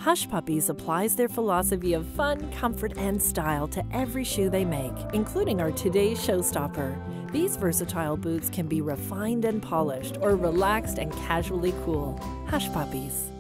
Hush Puppies applies their philosophy of fun, comfort, and style to every shoe they make, including our today's showstopper. These versatile boots can be refined and polished or relaxed and casually cool. Hush Puppies.